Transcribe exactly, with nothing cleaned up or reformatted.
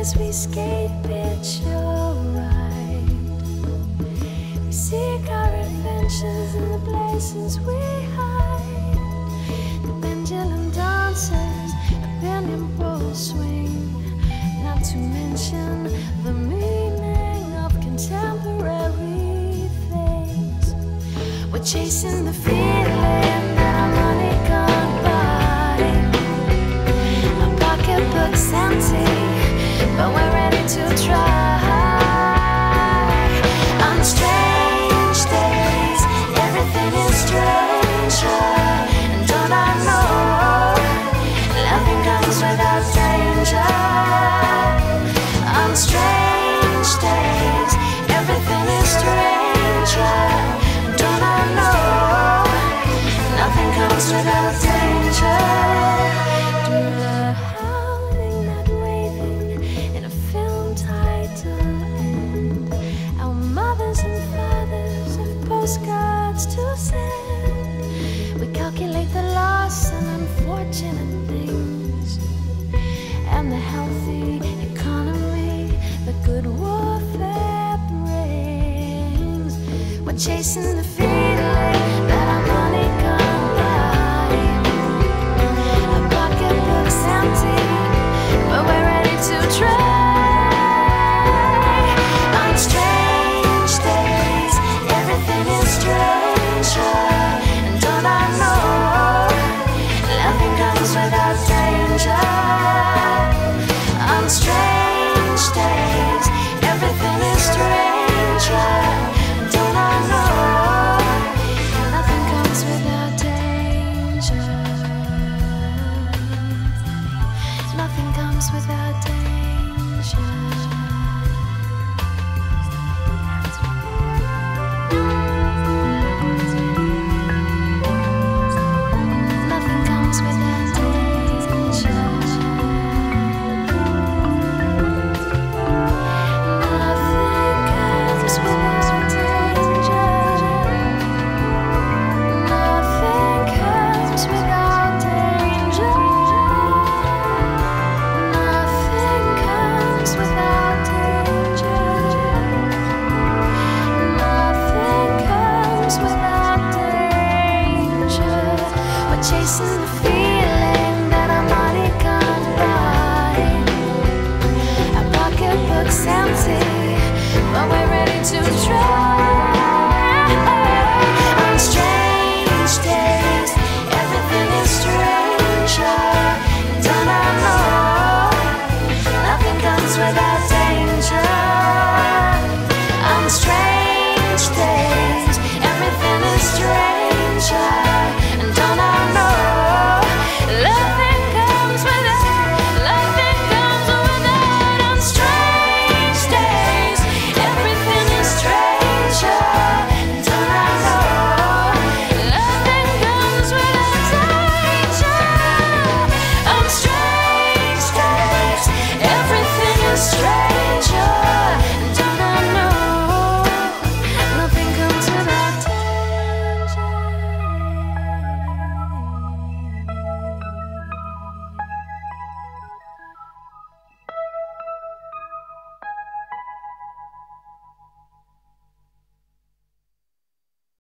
as we skate, pitch your ride. We seek our adventures in the places we hide. The pendulum dances, opinion poles swing. Not to mention the meaning of contemporary things. We're chasing the feeling that our money can't buy. Our pocketbook's empty, but we're ready to try. On strange days, everything is stranger. And don't I know, nothing comes without danger. On strange days, everything is stranger. And don't I know, nothing comes without danger. Do the howling, not waving in a film title end. Our mothers and fathers have postcards to send. We calculate the loss and unfortunate things, and the healthy economy the good warfare brings. We're chasing the feeling that our money can't buy. Our pocketbook's empty, but we're ready to try. On strange days, everything is stranger. And don't I know, nothing comes without danger. On strange days, everything is stranger. Don't I know, nothing comes without danger. Nothing comes without danger. Nothing comes without danger. Chasing the feeling that our money can't buy. Our pocketbook's empty, but we're ready to try.